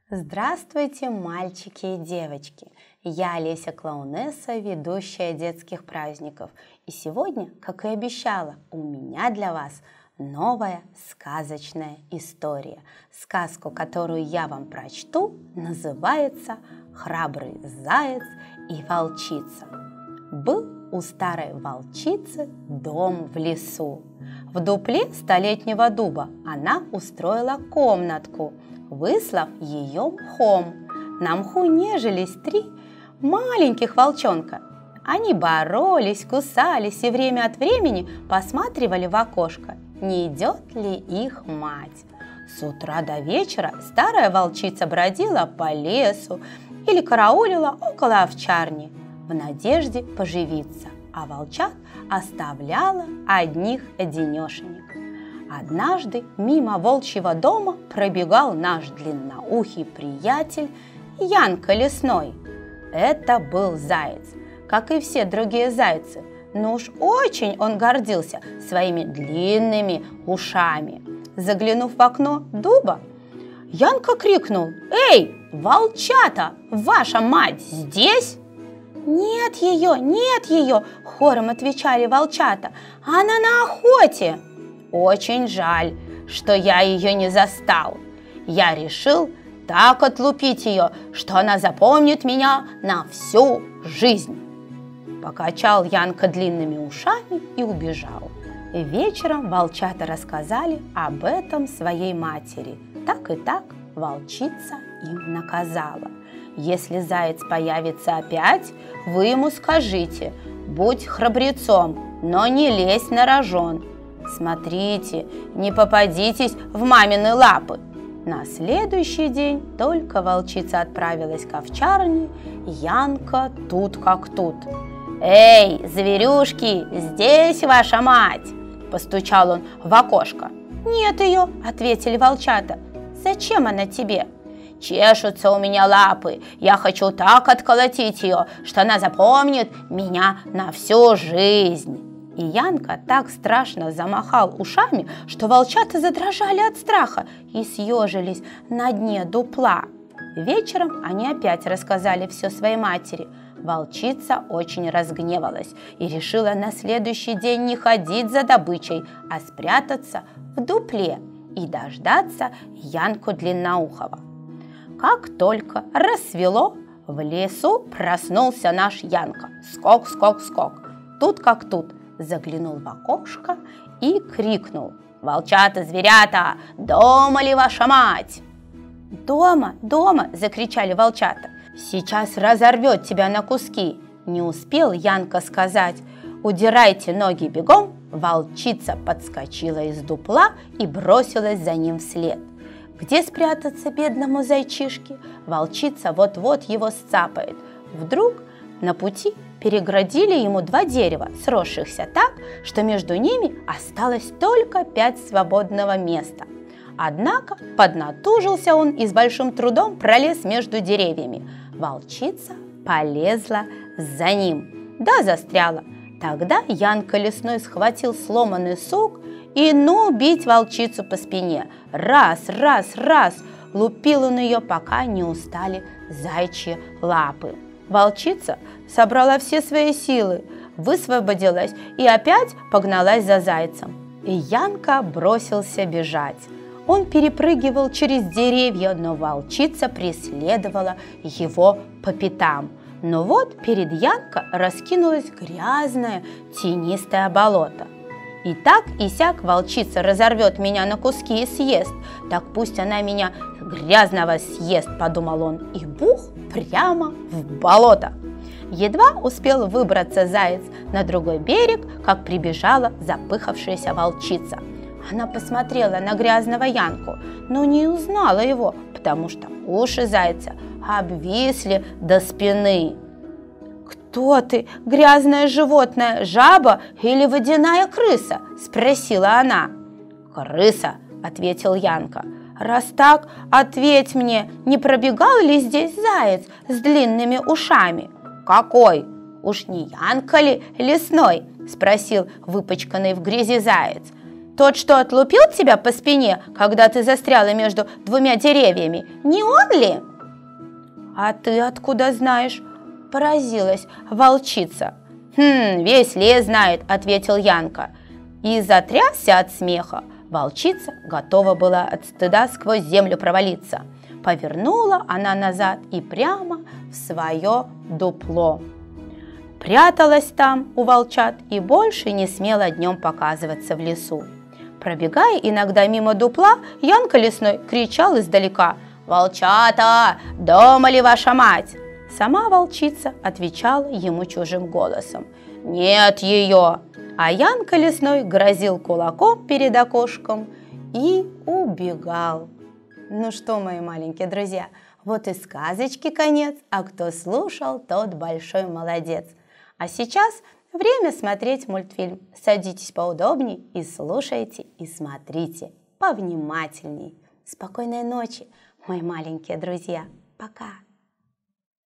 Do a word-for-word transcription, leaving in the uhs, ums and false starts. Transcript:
Здравствуйте, мальчики и девочки! Я Олеся Клоунесса, ведущая детских праздников. И сегодня, как и обещала, у меня для вас новая сказочная история. Сказку, которую я вам прочту, называется «Храбрый заяц и волчица». Был у старой волчицы дом в лесу. В дупле столетнего дуба она устроила комнатку, выслав ее мхом. На мху нежились три маленьких волчонка. Они боролись, кусались и время от времени посматривали в окошко, не идет ли их мать. С утра до вечера старая волчица бродила по лесу или караулила около овчарни в надежде поживиться, а волчат оставляла одних-одинешенек. Однажды мимо волчьего дома пробегал наш длинноухий приятель Янка Лесной. Это был заяц, как и все другие зайцы, но уж очень он гордился своими длинными ушами. Заглянув в окно дуба, Янка крикнул: «Эй, волчата, ваша мать здесь?» «Нет ее, нет ее!» – хором отвечали волчата. «Она на охоте!» «Очень жаль, что я ее не застал. Я решил так отлупить ее, что она запомнит меня на всю жизнь». Покачал Янка длинными ушами и убежал. Вечером волчата рассказали об этом своей матери. Так и так волчица им наказала: если заяц появится опять, вы ему скажите: будь храбрецом, но не лезь на рожон. Смотрите, не попадитесь в мамины лапы. На следующий день только волчица отправилась к овчарне, Янка тут как тут. «Эй, зверюшки, здесь ваша мать!» – постучал он в окошко. «Нет ее», – ответили волчата. «Зачем она тебе?» «Чешутся у меня лапы, я хочу так отколотить ее, что она запомнит меня на всю жизнь». И Янка так страшно замахал ушами, что волчата задрожали от страха и съежились на дне дупла. Вечером они опять рассказали все своей матери. Волчица очень разгневалась и решила на следующий день не ходить за добычей, а спрятаться в дупле и дождаться Янку Длинноухого. Как только рассвело, в лесу проснулся наш Янка. Скок, скок, скок. Тут как тут. Заглянул в окошко и крикнул: «Волчата, зверята, дома ли ваша мать?» «Дома, дома!» – закричали волчата. «Сейчас разорвет тебя на куски!» Не успел Янка сказать «удирайте ноги бегом», волчица подскочила из дупла и бросилась за ним вслед. Где спрятаться бедному зайчишке? Волчица вот-вот его сцапает. Вдруг на пути переградили ему два дерева, сросшихся так, что между ними осталось только пять свободного места. Однако поднатужился он и с большим трудом пролез между деревьями. Волчица полезла за ним, да застряла. Тогда Янка Лесной схватил сломанный сук и ну бить волчицу по спине. Раз, раз, раз лупил он ее, пока не устали зайчьи лапы. Волчица собрала все свои силы, высвободилась и опять погналась за зайцем. И Янка бросился бежать. Он перепрыгивал через деревья, но волчица преследовала его по пятам. Но вот перед Янко раскинулось грязное тенистое болото. И так и сяк волчица разорвет меня на куски и съест. Так пусть она меня грязного съест, подумал он, и бух прямо в болото. Едва успел выбраться заяц на другой берег, как прибежала запыхавшаяся волчица. Она посмотрела на грязного Янку, но не узнала его, потому что уши зайца обвисли до спины. «Кто ты, грязное животное, жаба или водяная крыса?» – спросила она. «Крыса», – ответил Янка. «Раз так, ответь мне, не пробегал ли здесь заяц с длинными ушами?» «Какой? Уж не Янка ли Лесной?» – спросил выпачканный в грязи заяц. Тот, что отлупил тебя по спине, когда ты застряла между двумя деревьями, не он ли?» «А ты откуда знаешь?» – поразилась волчица. «Хм, весь лес знает», – ответил Янка. И затрясся от смеха. Волчица готова была от стыда сквозь землю провалиться. Повернула она назад и прямо в свое дупло. Пряталась там у волчат и больше не смела днем показываться в лесу. Пробегая иногда мимо дупла, Янка лесной кричал издалека: «Волчата, дома ли ваша мать?» Сама волчица отвечала ему чужим голосом: «Нет ее!» А Янка лесной грозил кулаком перед окошком и убегал. Ну что, мои маленькие друзья, вот и сказочки конец, а кто слушал, тот большой молодец. А сейчас время смотреть мультфильм. Садитесь поудобнее и слушайте, и смотрите повнимательней. Спокойной ночи, мои маленькие друзья. Пока!